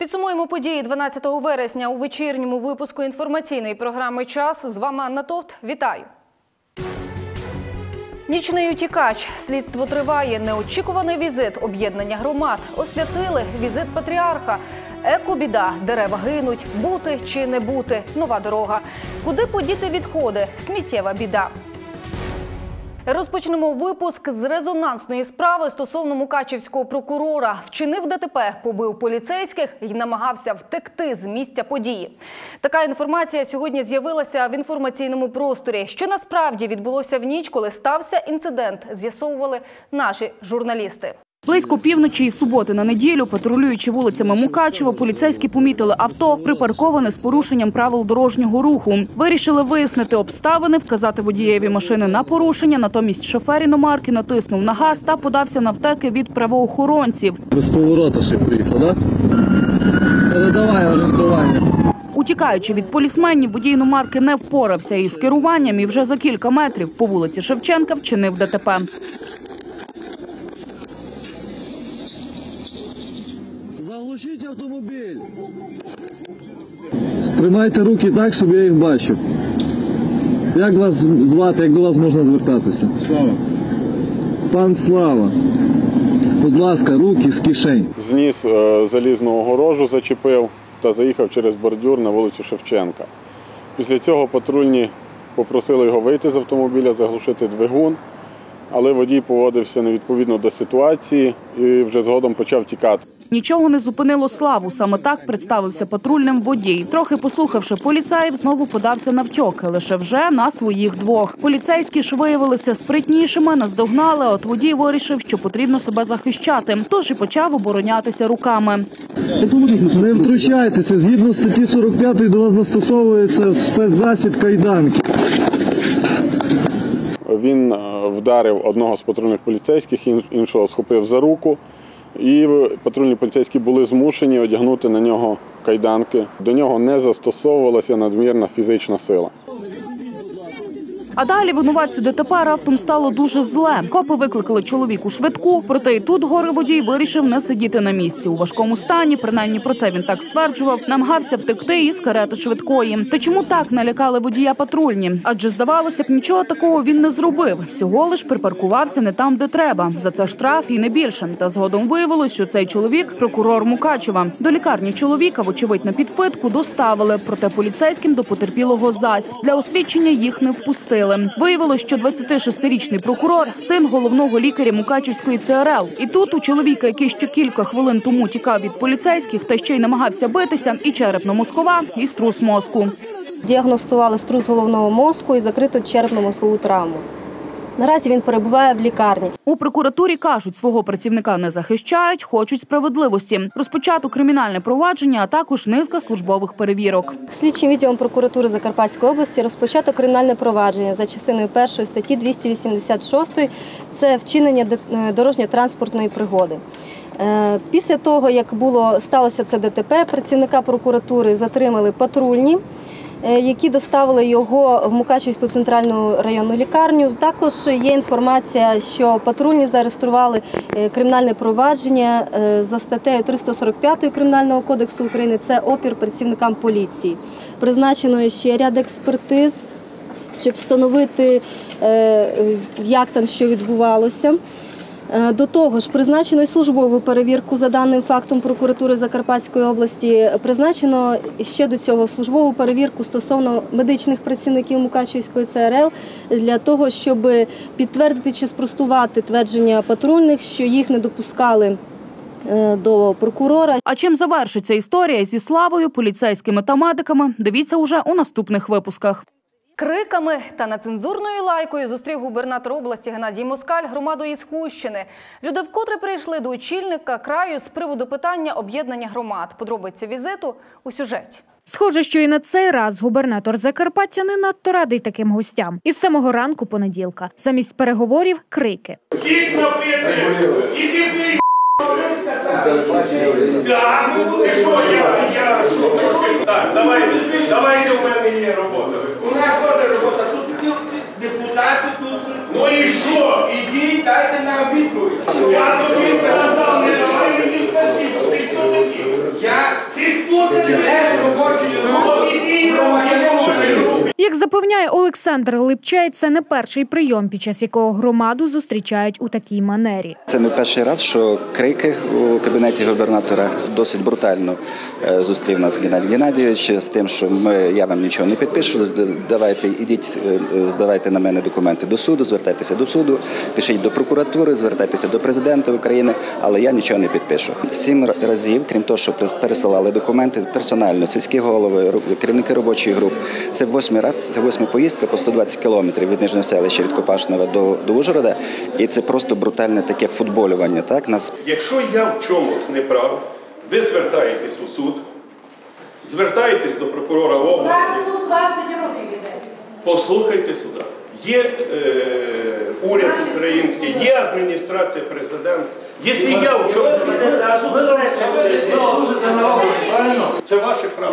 Підсумуємо події 12 вересня у вечірньому випуску інформаційної програми «Час». З вами Анна Товт. Вітаю! Нічний утікач. Слідство триває. Неочікуваний візит об'єднання громад. Освятили візит патріарха. Екобіда. Дерева гинуть. Бути чи не бути. Нова дорога. Куди подіти відходи? Сміттєва біда. Розпочнемо випуск з резонансної справи стосовно мукачівського прокурора. Вчинив ДТП, побив поліцейських і намагався втекти з місця події. Така інформація сьогодні з'явилася в інформаційному просторі. Що насправді відбулося в ніч, коли стався інцидент, з'ясовували наші журналісти. Близько півночі із суботи на неділю, патрулюючи вулицями Мукачева, поліцейські помітили авто, припарковане з порушенням правил дорожнього руху. Вирішили вияснити обставини, вказати водієві машини на порушення, натомість шофер іномарки натиснув на газ та подався навтеки від правоохоронців. Без повороту ще поїхав, так? Передавай орієнтування. Утікаючи від полісменів, водій іномарки не впорався із керуванням і вже за кілька метрів по вулиці Шевченка вчинив ДТП. Заглушіть автомобіль. Тримайте руки так, щоб я їх бачив. Як вас звати, як до вас можна звертатися? Слава. Пан Слава. Будь ласка, руки з кишень. Зніс залізну огорожу, зачепив та заїхав через бордюр на вулицю Шевченка. Після цього патрульні попросили його вийти з автомобіля, заглушити двигун, але водій поводився невідповідно до ситуації і вже згодом почав тікати. Нічого не зупинило Славу. Саме так представився патрульним водій. Трохи послухавши поліцаїв, знову подався навтьоки, лише вже на своїх двох. Поліцейські ж виявилися спритнішими, наздогнали, а от водій вирішив, що потрібно себе захищати. Тож і почав оборонятися руками. Не втручайтеся. Згідно статті 45 до вас застосовується спецзасіб кайданки. Він вдарив одного з патрульних поліцейських, іншого схопив за руку. І патрульні поліцейські були змушені одягнути на нього кайданки. До нього не застосовувалася надмірна фізична сила. А далі винуватцю ДТП раптом стало дуже зле. Копи викликали чоловіку швидку, проте і тут горе-водій вирішив не сидіти на місці. У важкому стані, принаймні про це він так стверджував, намагався втекти із карети швидкої. Та чому так налякали водія патрульні? Адже, здавалося б, нічого такого він не зробив. Всього лиш припаркувався не там, де треба. За це штраф і не більше. Та згодом виявилось, що цей чоловік – прокурор Мукачева. До лікарні чоловіка, вочевидь, на підпитку доставили. Проте поліцейським до потерпілого зась. Для освідчення їх не впустили. Виявилось, що 26-річний прокурор – син головного лікаря Мукачівської ЦРЛ. І тут у чоловіка, який ще кілька хвилин тому тікав від поліцейських та ще й намагався битися, і черепно-мозкова, і струс мозку. Діагностували струс головного мозку і закриту черепно-мозкову травму. Наразі він перебуває в лікарні. У прокуратурі кажуть, свого працівника не захищають, хочуть справедливості. Розпочато кримінальне провадження, а також низка службових перевірок. Слідчим відділом прокуратури Закарпатської області розпочато кримінальне провадження за частиною 1 статті 286 – це вчинення дорожньо-транспортної пригоди. Після того, як сталося це ДТП, працівника прокуратури затримали патрульні, які доставили його в Мукачівську центральну районну лікарню. Також є інформація, що патрульні зареєстрували кримінальне провадження за статтею 345 Кримінального кодексу України – це опір працівникам поліції. Призначено ще ряд експертиз, щоб встановити, як там що відбувалося. До того ж, призначено і службову перевірку за даним фактом прокуратури Закарпатської області. Призначено ще до цього службову перевірку стосовно медичних працівників Мукачівської ЦРЛ для того, щоб підтвердити чи спростувати твердження патрульних, що їх не допускали до прокурора. А чим завершиться історія зі Славою, поліцейськими та медиками, дивіться уже у наступних випусках. Криками та нецензурною лайкою зустрів губернатор області Геннадій Москаль громаду із Хустщини. Люди вкотре прийшли до очільника краю з приводу питання об'єднання громад. Подробиці візиту у сюжеті. Схоже, що і на цей раз губернатор Закарпаття не надто радий таким гостям. Із самого ранку понеділка. Замість переговорів – крики. Так, давайте у мене є робота. У нас теж робота, тут депутати, тут... Ну і що? Ідіть, дайте нам відповідь. Я тобі сказав, не давай мені спасибо. Ти хто такий? Ти Як запевняє Олександр Липчей, це не перший прийом, під час якого громаду зустрічають у такій манері. Це не перший раз, що крики у кабінеті губернатора. Досить брутально зустрів нас Геннадій Геннадійович з тим, що я вам нічого не підпишу, давайте, ідіть, здавайте на мене документи до суду, звертайтеся до суду, пишіть до прокуратури, звертайтеся до президента України, але я нічого не підпишу. 7 разів, крім того, що пересилали документи персонально, сільські голови, керівники робочих груп. Це 8-й раз, це 8-та поїздка по 120 кілометрів від Нижнього селища, від Копашнева до Ужгорода. І це просто брутальне таке футболювання. Так? Якщо я в чомусь не прав, ви звертаєтесь у суд, звертаєтесь до прокурора області. Суд 20 років іде. Послухайте сюди. Є уряд український, є адміністрація президента. Якщо я в чомусь не прав, це ваше право.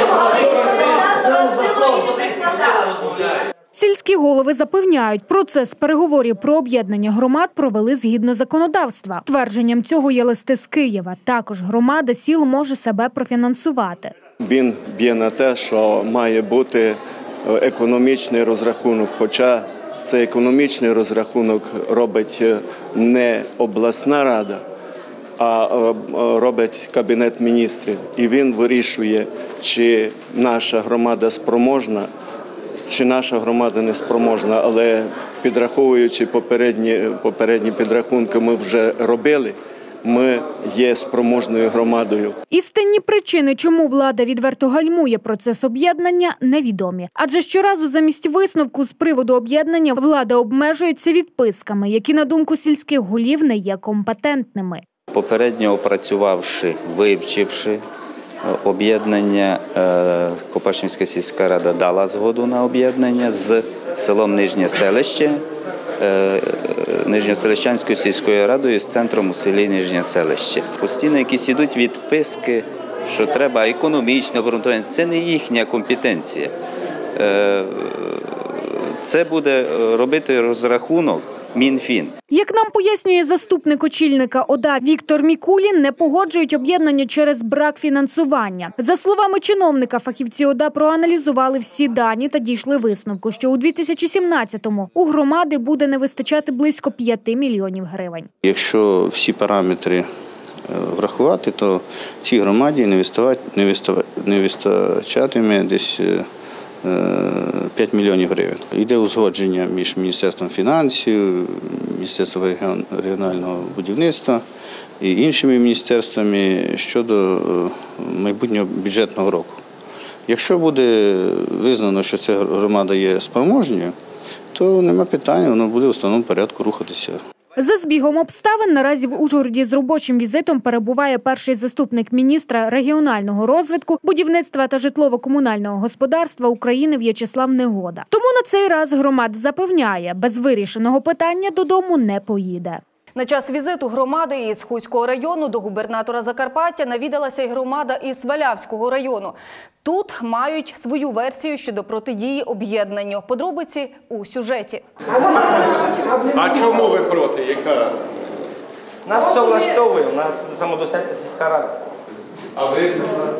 Сільські голови запевняють, процес переговорів про об'єднання громад провели згідно законодавства. Твердженням цього є листи з Києва. Також громада сіл може себе профінансувати. Він б'є на те, що має бути економічний розрахунок, хоча цей економічний розрахунок робить не обласна рада, а робить Кабінет міністрів. І він вирішує, чи наша громада спроможна, чи наша громада не спроможна, але підраховуючи попередні підрахунки, ми вже робили, ми є спроможною громадою. Істинні причини, чому влада відверто гальмує процес об'єднання, невідомі. Адже щоразу замість висновку з приводу об'єднання влада обмежується відписками, які, на думку сільських голів, не є компетентними. Попередньо опрацювавши, вивчивши об'єднання, Копашнівська сільська рада дала згоду на об'єднання з селом Нижнє селище, Нижньоселищанською сільською радою з центром у селі Нижнє селище. Постійно якісь ідуть відписки, що треба економічно обґрунтування. Це не їхня компетенція. Це буде робити розрахунок Мінфін. Як нам пояснює заступник очільника ОДА Віктор Мікулін, не погоджують об'єднання через брак фінансування. За словами чиновника, фахівці ОДА проаналізували всі дані та дійшли висновку, що у 2017-му у громади буде не вистачати близько 5 мільйонів гривень. Якщо всі параметри врахувати, то цій громаді не вистачатиме десь 5 мільйонів гривень. Йде узгодження між Міністерством фінансів, Міністерством регіонального будівництва і іншими міністерствами щодо майбутнього бюджетного року. Якщо буде визнано, що ця громада є спроможною, то нема питань, воно буде в установленому порядку рухатися. За збігом обставин наразі в Ужгороді з робочим візитом перебуває перший заступник міністра регіонального розвитку, будівництва та житлово-комунального господарства України В'ячеслав Негода. Тому на цей раз громада запевняє, без вирішеного питання додому не поїде. На час візиту громади із Хуського району до губернатора Закарпаття навідалася й громада із Свалявського району. Тут мають свою версію щодо протидії об'єднанню. Подробиці у сюжеті. А чому ви проти? Яка? Нас все влаштовує, у нас самодостатня сільська рада. А ви?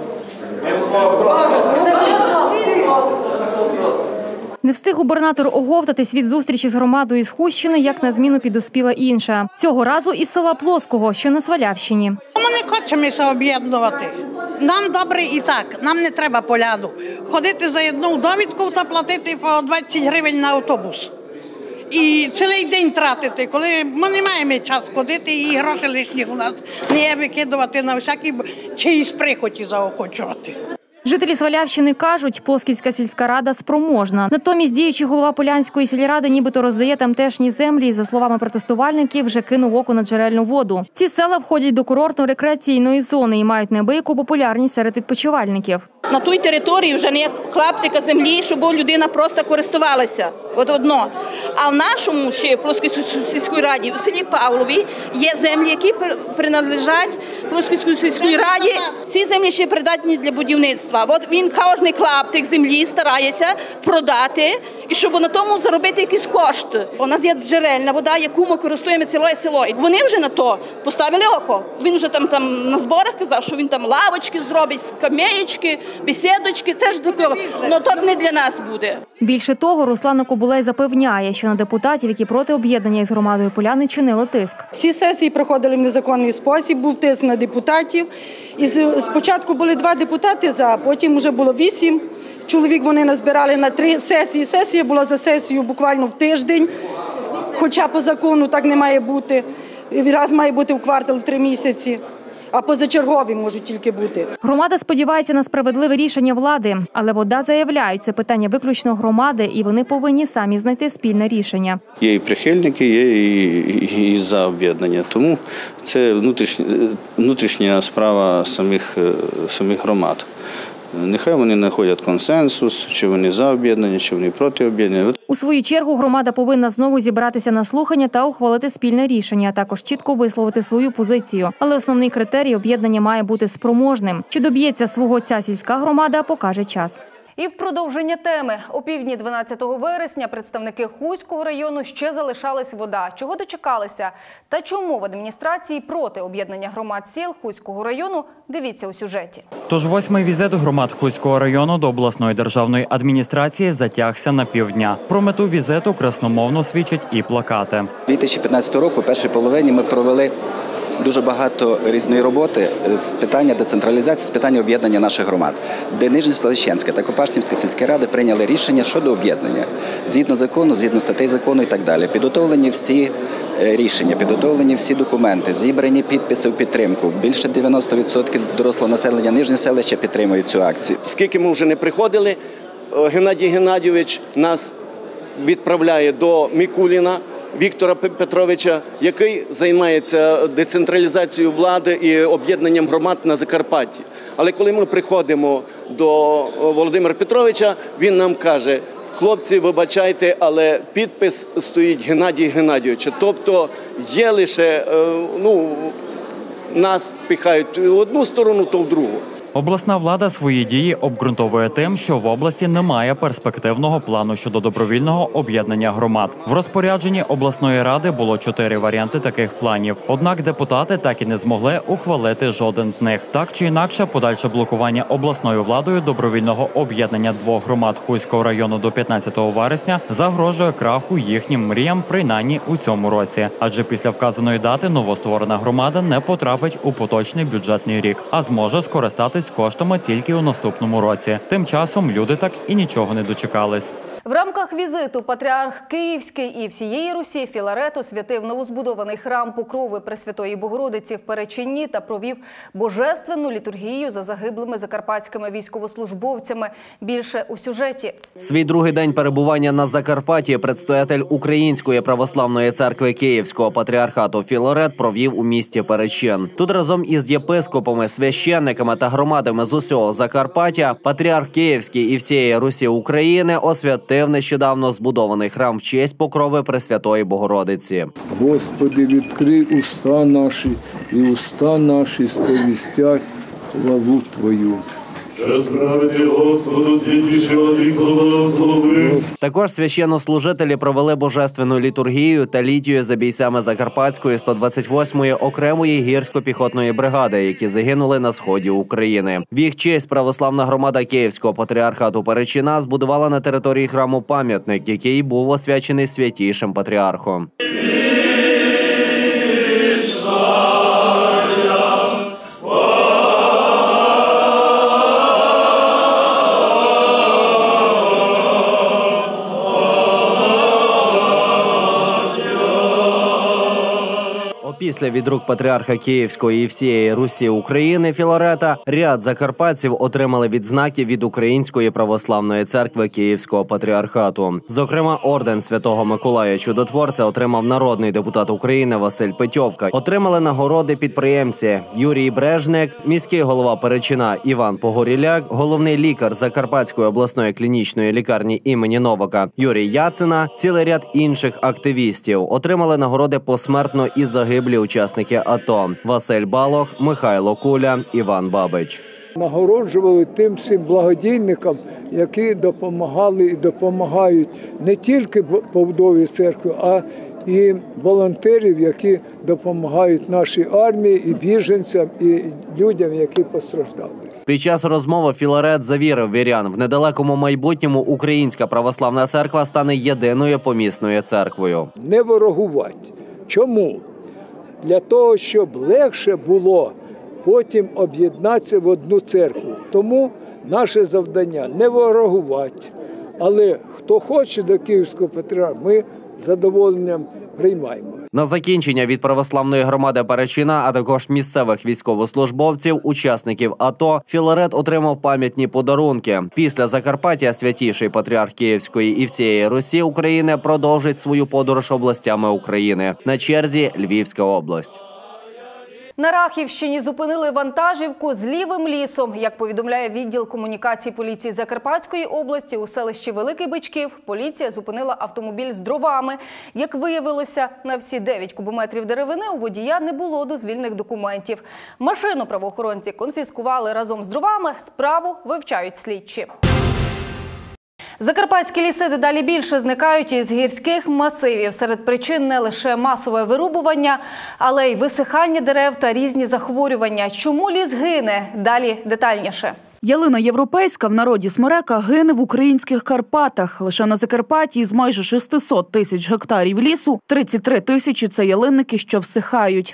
Не встиг губернатор оговтатись від зустрічі з громадою з Хустщини, як на зміну підоспіла інша. Цього разу із села Плоского, що на Свалявщині. Ми не хочемося об'єднувати. Нам добре і так, нам не треба поляну. Ходити за одну довідку та платити по 20 гривень на автобус. І цілий день тратити, коли ми не маємо час ходити і гроші лишніх у нас не викидувати на всякі чиїсь прихоті заохочувати. Жителі Свалявщини кажуть, Плосківська сільська рада спроможна. Натомість діючий голова Полянської сільради нібито роздає тамтешні землі і, за словами протестувальників, вже кинув око на джерельну воду. Ці села входять до курортно-рекреаційної зони і мають неабияку популярність серед відпочивальників. На той території вже не клаптика землі, щоб людина просто користувалася. От одно. А в нашому ще Плосківській сільській раді, у селі Павлові, є землі, які приналежать Плосківській сільській раді. Ці землі ще придатні для будівництва. От він кожний клаптик землі старається продати і щоб на тому заробити якісь кошти. У нас є джерельна вода, яку ми користуємо ціле село. І вони вже на то поставили око. Він вже там на зборах казав, що він там лавочки зробить, скамеєчки, бесідочки. Це ж то не для нас буде. Більше того, Руслан Кобулей запевняє, що на депутатів, які проти об'єднання із громадою Поляни, чинили тиск. Всі сесії проходили в незаконний спосіб, був тиск на депутатів. І спочатку були 2 депутати за, потім вже було 8 чоловік, вони назбирали на 3 сесії. Сесія була за сесію буквально в тиждень, хоча по закону так не має бути. Раз має бути в квартал в 3 місяці. А позачергові можуть тільки бути. Громада сподівається на справедливе рішення влади, але ВОДА заявляють, це питання виключно громади, і вони повинні самі знайти спільне рішення. Є і прихильники, є і за об'єднання. Тому це внутрішня справа самих громад. Нехай вони знаходять консенсус, чи вони за об'єднання, чи вони проти об'єднання. У свою чергу громада повинна знову зібратися на слухання та ухвалити спільне рішення, а також чітко висловити свою позицію. Але основний критерій – об'єднання має бути спроможним. Чи доб'ється свого ця сільська громада, покаже час. І в продовження теми. Опівдні 12 вересня представники Хуського району ще залишались в ОДА. Чого дочекалися? Та чому в адміністрації проти об'єднання громад сіл Хуського району? Дивіться у сюжеті. Тож 8-й візит громад Хуського району до обласної державної адміністрації затягся на півдня. Про мету візиту красномовно свідчать і плакати. 2015 року, в першій половині, ми провели дуже багато різної роботи з питання децентралізації, з питання об'єднання наших громад, де Нижньоселищенська та Копашнівська сільські ради прийняли рішення щодо об'єднання. Згідно закону, згідно статей закону і так далі. Підготовлені всі рішення, підготовлені всі документи, зібрані підписи в підтримку. Більше 90% дорослого населення Нижньоселища підтримують цю акцію. Скільки ми вже не приходили, Геннадій Геннадійович нас відправляє до Мікуліна Віктора Петровича, який займається децентралізацією влади і об'єднанням громад на Закарпатті. Але коли ми приходимо до Володимира Петровича, він нам каже: хлопці, вибачайте, але підпис стоїть Геннадія Геннадійовича. Тобто є лише, нас пихають в одну сторону, то в другу. Обласна влада свої дії обґрунтовує тим, що в області немає перспективного плану щодо добровільного об'єднання громад. В розпорядженні обласної ради було 4 варіанти таких планів. Однак депутати так і не змогли ухвалити жоден з них. Так чи інакше, подальше блокування обласною владою добровільного об'єднання 2 громад Хуського району до 15 вересня загрожує краху їхнім мріям принаймні у цьому році. Адже після вказаної дати новостворена громада не потрапить у поточний бюджетний рік, а зможе скористатись коштами тільки у наступному році. Тим часом люди так і нічого не дочекались. В рамках візиту патріарх Київський і всієї Русі Філарет освятив новозбудований храм Покрови Пресвятої Богородиці в Перечині та провів божественну літургію за загиблими закарпатськими військовослужбовцями. Більше у сюжеті. Свій другий день перебування на Закарпатті предстоятель Української православної церкви Київського патріархату Філарет провів у місті Перечин. Тут разом із єпископами, священниками та громадами з усього Закарпаття патріарх Київський і всієї Русі України освятив нещодавно збудований храм в честь Покрови Пресвятої Богородиці. Господи, відкрий уста наші, і уста наші сповістять хвалу Твою. Також священнослужителі провели божественну літургію та літію за бійцями Закарпатської 128-ї окремої гірсько-піхотної бригади, які загинули на сході України. В їх честь православна громада Київського патріархату Перечина збудувала на території храму пам'ятник, який був освячений святішим патріархом. Після від рук патріарха Київської і всієї Русі України Філарета ряд закарпатців отримали відзнаки від Української православної церкви Київського патріархату. Зокрема, орден Святого Миколая Чудотворця отримав народний депутат України Василь Петьовка. Отримали нагороди підприємці Юрій Брежник, міський голова Перечина Іван Погоріляк, головний лікар Закарпатської обласної клінічної лікарні імені Новака Юрій Яцина, цілий ряд інших активістів. Отримали нагороди посмертно і загиблі учасники АТО – Василь Балох, Михайло Куля, Іван Бабич. Нагороджували тим всім благодійникам, які допомагали і допомагають не тільки побудові церкви, а і волонтерів, які допомагають нашій армії, і біженцям, і людям, які постраждали. Під час розмови Філарет завірив вірян, в недалекому майбутньому Українська православна церква стане єдиною помісною церквою. Не ворогувати. Чому? Для того, щоб легше було потім об'єднатися в одну церкву. Тому наше завдання – не ворогувати. Але хто хоче до Київського патріарха, ми з задоволенням приймаємо. На закінчення від православної громади Перечина, а також місцевих військовослужбовців, учасників АТО, Філарет отримав пам'ятні подарунки. Після Закарпаття святіший патріарх Київської і всієї Русі України продовжить свою подорож областями України. На черзі Львівська область. На Рахівщині зупинили вантажівку з лівим лісом. Як повідомляє відділ комунікації поліції Закарпатської області, у селищі Великий Бичків поліція зупинила автомобіль з дровами. Як виявилося, на всі 9 кубометрів деревини у водія не було дозвільних документів. Машину правоохоронці конфіскували разом з дровами, справу вивчають слідчі. Закарпатські ліси дедалі більше зникають із гірських масивів. Серед причин не лише масове вирубування, але й висихання дерев та різні захворювання. Чому ліс гине? Далі детальніше. Ялина європейська, в народі смерека, гине в українських Карпатах. Лише на Закарпатті із майже 600 тисяч гектарів лісу 33 тисячі – це ялинники, що всихають.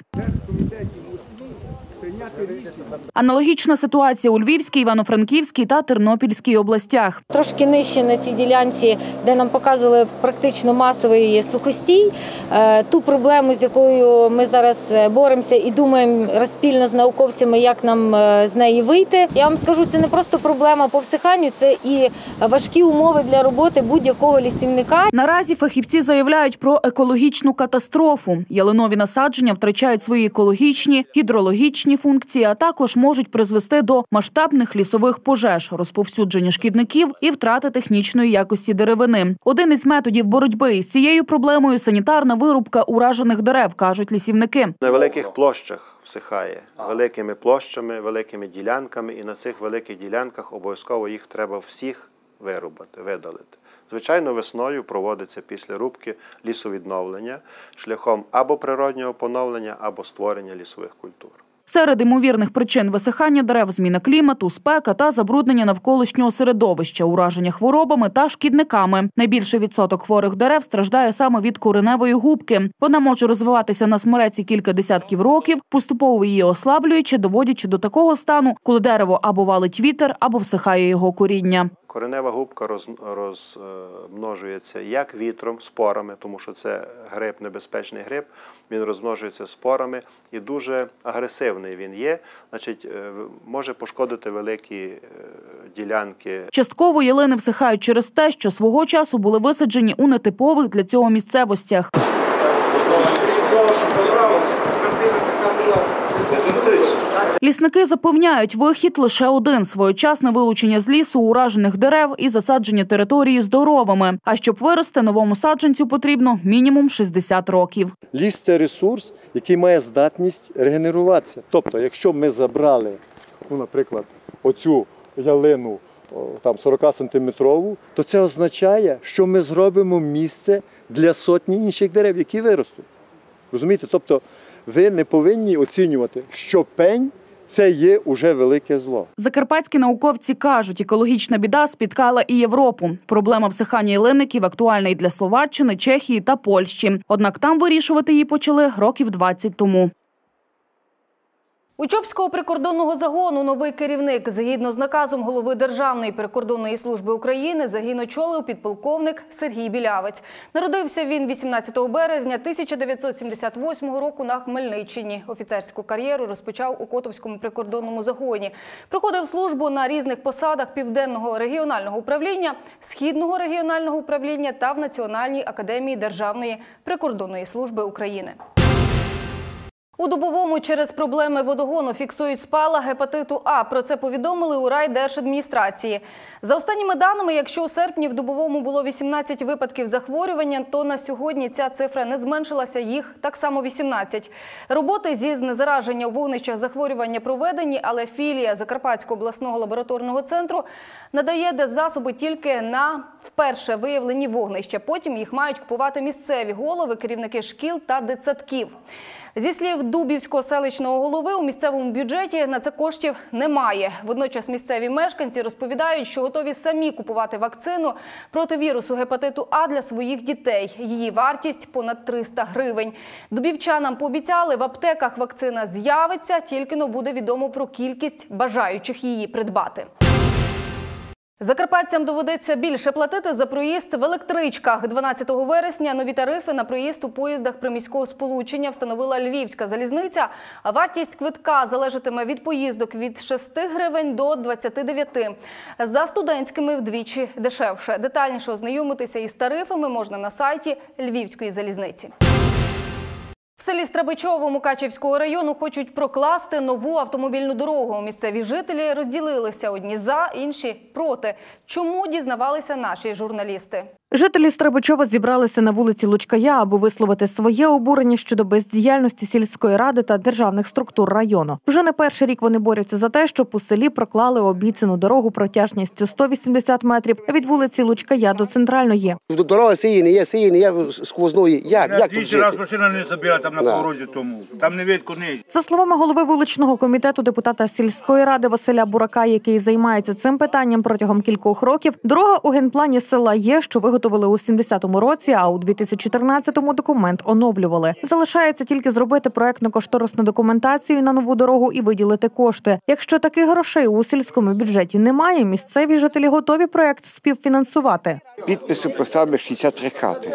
Аналогічна ситуація у Львівській, Івано-Франківській та Тернопільській областях. Трошки нижче на цій ділянці, де нам показували практично масовий сухостій, ту проблему, з якою ми зараз боремося і думаємо спільно з науковцями, як нам з неї вийти. Я вам скажу, це не просто проблема по всиханню, це і важкі умови для роботи будь-якого лісівника. Наразі фахівці заявляють про екологічну катастрофу. Ялинові насадження втрачають свої екологічні, гідрологічні функції, а також можуть призвести до масштабних лісових пожеж, розповсюдження шкідників і втрати технічної якості деревини. Один із методів боротьби із цією проблемою – санітарна вирубка уражених дерев, кажуть лісівники. На великих площах всихає, великими площами, великими ділянками, і на цих великих ділянках обов'язково їх треба всіх вирубати, видалити. Звичайно, весною проводиться після рубки лісовідновлення шляхом або природнього поновлення, або створення лісових культур. Серед ймовірних причин висихання дерев – зміна клімату, спека та забруднення навколишнього середовища, ураження хворобами та шкідниками. Найбільший відсоток хворих дерев страждає саме від кореневої губки. Вона може розвиватися на смереці кілька десятків років, поступово її ослаблюючи, доводячи до такого стану, коли дерево або валить вітер, або всихає його коріння. Коренева губка розмножується як вітром, спорами, тому що це гриб, небезпечний гриб, він розмножується спорами і дуже агресивний він є, значить, може пошкодити великі ділянки. Частково ялини всихають через те, що свого часу були висаджені у нетипових для цього місцевостях. Лісники запевняють, вихід лише один – своєчасне вилучення з лісу уражених дерев і засадження території здоровими. А щоб вирости новому саджанцю потрібно мінімум 60 років. Ліс – це ресурс, який має здатність регенеруватися. Тобто, якщо ми забрали, наприклад, оцю ялину 40-сантиметрову, то це означає, що ми зробимо місце для сотні інших дерев, які виростуть. Розумієте? Тобто, ви не повинні оцінювати, що пень – це є уже велике зло. Закарпатські науковці кажуть, екологічна біда спіткала і Європу. Проблема всихання ялинників актуальна і для Словаччини, Чехії та Польщі. Однак там вирішувати її почали років 20 тому. У Чопського прикордонного загону новий керівник. Згідно з наказом голови Державної прикордонної служби України, загін очолив підполковник Сергій Білявець. Народився він 18 березня 1978 року на Хмельниччині. Офіцерську кар'єру розпочав у Котовському прикордонному загоні. Проходив службу на різних посадах Південного регіонального управління, Східного регіонального управління та в Національній академії Державної прикордонної служби України. У Дубовому через проблеми водогону фіксують спалах гепатиту А. Про це повідомили у райдержадміністрації. За останніми даними, якщо у серпні в Дубовому було 18 випадків захворювання, то на сьогодні ця цифра не зменшилася, їх так само 18. Роботи зі знезараження у вогнищах захворювання проведені, але філія Закарпатського обласного лабораторного центру надає деззасоби тільки на вперше виявлені вогнища. Потім їх мають купувати місцеві голови, керівники шкіл та дитсадків. Зі слів Дубівського селищного голови, у місцевому бюджеті на це коштів немає. Водночас місцеві мешканці розповідають, що готові самі купувати вакцину проти вірусу гепатиту А для своїх дітей. Її вартість – понад 300 гривень. Дубівчанам пообіцяли, в аптеках вакцина з'явиться, тільки-но буде відомо про кількість бажаючих її придбати. Закарпатцям доведеться більше платити за проїзд в електричках. 12 вересня нові тарифи на проїзд у поїздах приміського сполучення встановила Львівська залізниця. А вартість квитка залежатиме від поїздок від 6 гривень до 29. За студентськими вдвічі дешевше. Детальніше ознайомитися із тарифами можна на сайті Львівської залізниці. В селі Стребичово Мукачівського району хочуть прокласти нову автомобільну дорогу. Місцеві жителі розділилися, одні за, інші проти. Чому, дізнавалися наші журналісти. Жителі Стребичова зібралися на вулиці Лучкая, аби висловити своє обурення щодо бездіяльності сільської ради та державних структур району. Вже не перший рік вони борються за те, щоб у селі проклали обіцяну дорогу протяжністю 180 метрів від вулиці Лучкая до центральної. Дорога сіяна є сквозної. Як тут жити? Раз машина не забіла там на погороді тому. Там не видко ні. За словами голови вуличного комітету депутата сільської ради Василя Бурака, який займається цим питанням протягом кількох років, дорога у генплані села є, що виготовили у 70-му році, а у 2014-му документ оновлювали. Залишається тільки зробити проектно-кошторисну документацію на нову дорогу і виділити кошти. Якщо таких грошей у сільському бюджеті немає, місцеві жителі готові проект співфінансувати. Підписи поставили 63 хати.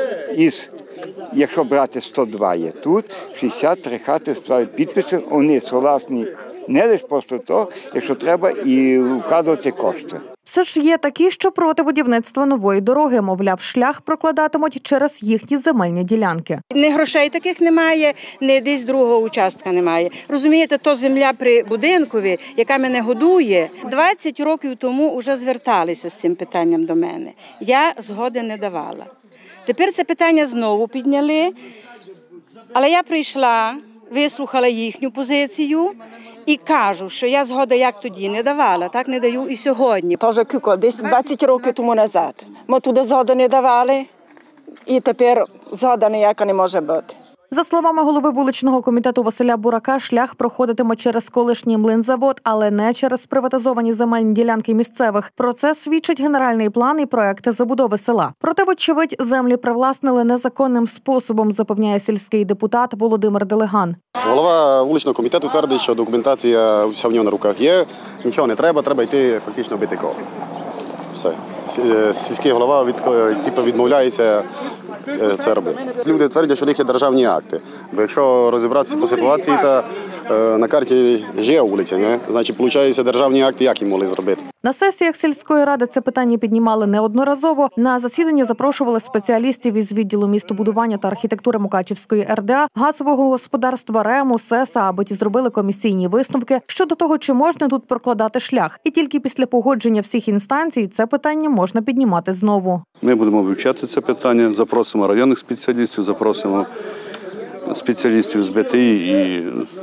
Якщо брати 102 є тут, 63 хати ставлять підписи, вони согласні не лише просто то, якщо треба, і вкладати кошти. Все ж є такі, що проти будівництва нової дороги, мовляв, шлях прокладатимуть через їхні земельні ділянки. Ні грошей таких немає, ні десь другого участка немає. Розумієте, то земля при будинкові, яка мене годує. 20 років тому вже зверталися з цим питанням до мене. Я згоди не давала. Тепер це питання знову підняли, але я прийшла, вислухала їхню позицію і кажу, що я згоди як тоді не давала, так не даю і сьогодні. Тож десь 20 років тому назад. Ми туди згоди не давали і тепер згода ніяка не може бути. За словами голови вуличного комітету Василя Бурака, шлях проходитиме через колишній млинзавод, але не через приватизовані земельні ділянки місцевих. Про це свідчить генеральний план і проекти забудови села. Проте, вочевидь, землі привласнили незаконним способом, запевняє сільський депутат Володимир Делеган. Голова вуличного комітету твердить, що документація вся в нього на руках є, нічого не треба, треба йти фактично бити коло. Все. Сільський голова відмовляється це робити. Люди твердять, що в них є державні акти. Бо якщо розібратися по ситуації, то на карті є вулиця, значить, виходить, державні акти як їм могли зробити. На сесіях сільської ради це питання піднімали неодноразово. На засідання запрошували спеціалістів із відділу містобудування та архітектури Мукачівської РДА, газового господарства, РЕМу, СЕСа, аби ті зробили комісійні висновки щодо того, чи можна тут прокладати шлях. І тільки після погодження всіх інстанцій це питання можна піднімати знову. Ми будемо вивчати це питання, запросимо районних спеціалістів, запросимо спеціалістів з БТІ і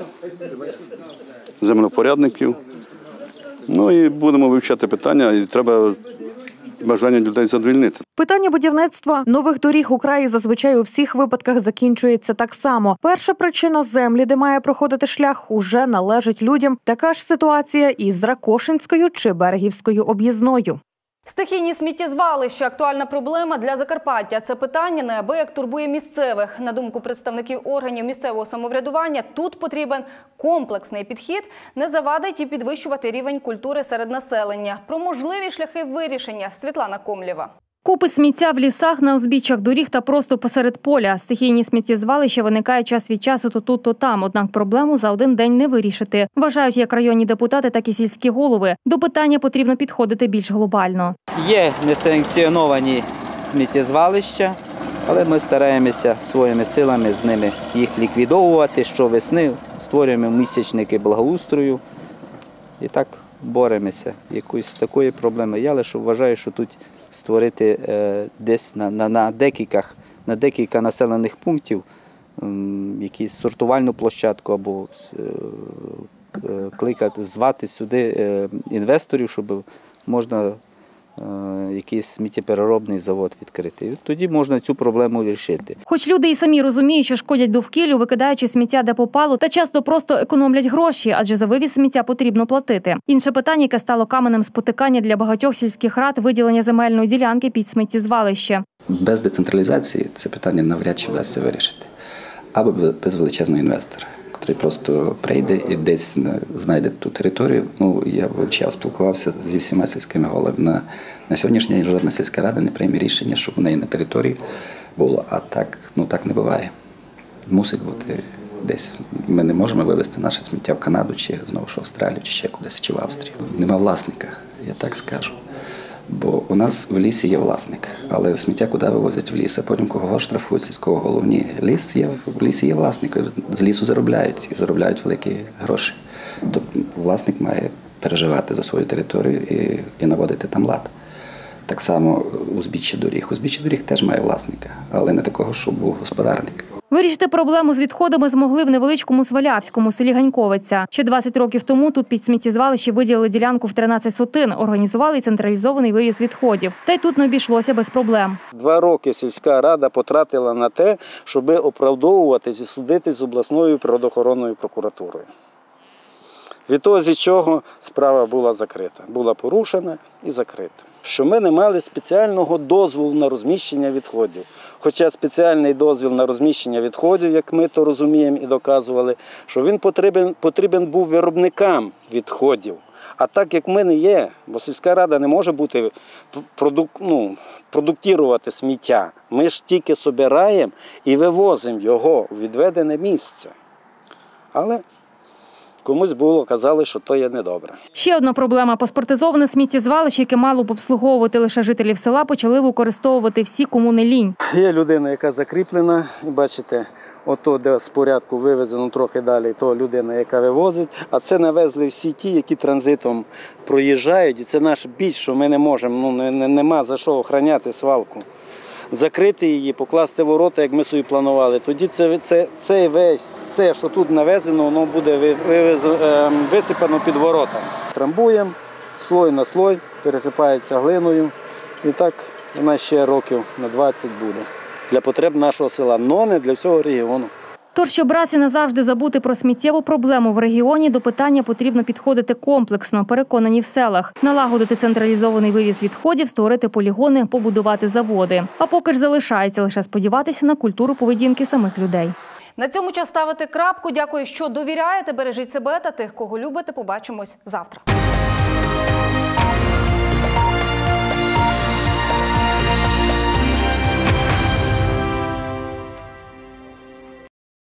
землепорядників. Ну і будемо вивчати питання, і треба бажання людей задовольнити. Питання будівництва нових доріг у краї зазвичай у всіх випадках закінчується так само. Перша причина – землі, де має проходити шлях, уже належить людям. Така ж ситуація і з Ракошинською чи Берегівською об'їзною. Стихійні сміттєзвалища – актуальна проблема для Закарпаття. Це питання неабияк турбує місцевих. На думку представників органів місцевого самоврядування, тут потрібен комплексний підхід, не завадить і підвищувати рівень культури серед населення. Про можливі шляхи вирішення – Світлана Комлєва. Купи сміття в лісах, на узбіччях доріг та просто посеред поля. Стихійні сміттєзвалища виникають час від часу то тут, то там. Однак проблему за один день не вирішити. Вважають як районні депутати, так і сільські голови. До питання потрібно підходити більш глобально. Є несанкціоновані сміттєзвалища, але ми стараємося своїми силами з ними їх ліквідовувати щовесни. створюємо місячники благоустрою і так боремося. Якоїсь такої проблеми. Я лише вважаю, що тут створити десь на декілька населених пунктів якусь сортувальну площадку або звати сюди інвесторів, щоб можна якийсь сміттєпереробний завод відкрити. Тоді можна цю проблему вирішити. Хоч люди і самі розуміють, що шкодять довкіллю, викидаючи сміття де попало, та часто просто економлять гроші, адже за вивіз сміття потрібно платити. Інше питання, яке стало каменем спотикання для багатьох сільських рад – виділення земельної ділянки під сміттєзвалище. Без децентралізації це питання навряд чи вдасться вирішити. Або без величезного інвестора, який просто прийде і десь знайде ту територію. Я вивчав, спілкувався зі всіма сільськими головами. На сьогоднішній день жодна сільська рада не прийме рішення, щоб у неї на території було. А так не буває. Мусить бути десь. Ми не можемо вивезти наше сміття в Канаду, чи знову ж в Австралію, чи ще кудись, чи в Австрію. Нема власника, я так скажу. Бо у нас в лісі є власник, але сміття куди вивозять в ліс, а потім кого штрафують, сільського голову. Ні, в лісі є власник, з лісу заробляють, і заробляють великі гроші. Тобто власник має переживати за свою територію і наводити там лад. Так само узбіччя доріг. Узбіччя доріг теж має власника, але не такого, щоб був господарник. Вирішити проблему з відходами змогли в невеличкому Свалявському селі Ганьковиця. Ще 20 років тому тут під сміттєзвалище виділили ділянку в 13 сотин, організували й централізований вивіз відходів. Та й тут не обійшлося без проблем. 2 роки сільська рада потратила на те, щоб оправдовуватись і судитись з обласною природоохоронною прокуратурою. Відтоді чого справа була закрита. Була порушена і закрита. Що ми не мали спеціального дозволу на розміщення відходів. Хоча спеціальний дозвіл на розміщення відходів, як ми то розуміємо і доказували, що він потрібен був виробникам відходів. А так як ми не є, бо сільська рада не може бути продуктувати сміття. Ми ж тільки збираємо і вивозимо його у відведене місце. Але комусь казали, що то є недобре. Ще одна проблема – паспортизоване сміттєзвалище, яке мало б обслуговувати лише жителів села, почали використовувати всі, кому не лінь. Є людина, яка закріплена, бачите, ото де з порядку вивезено трохи далі, то людина, яка вивозить, а це навезли всі ті, які транзитом проїжджають, і це наш біль, що ми не можемо, нема за що охороняти свалку. Закрити її, покласти ворота, як ми собі планували. Тоді все, що тут навезено, воно буде висипано під ворота. Трамбуємо, слой на слой, пересипається глиною. І так вона ще років на 20 буде. Для потреб нашого села, але не для всього регіону. Тож, щоб раз і назавжди забути про сміттєву проблему в регіоні, до питання потрібно підходити комплексно, переконані в селах. Налагодити централізований вивіз відходів, створити полігони, побудувати заводи. А поки ж залишається лише сподіватися на культуру поведінки самих людей. На цьому час ставити крапку. Дякую, що довіряєте. Бережіть себе та тих, кого любите. Побачимось завтра.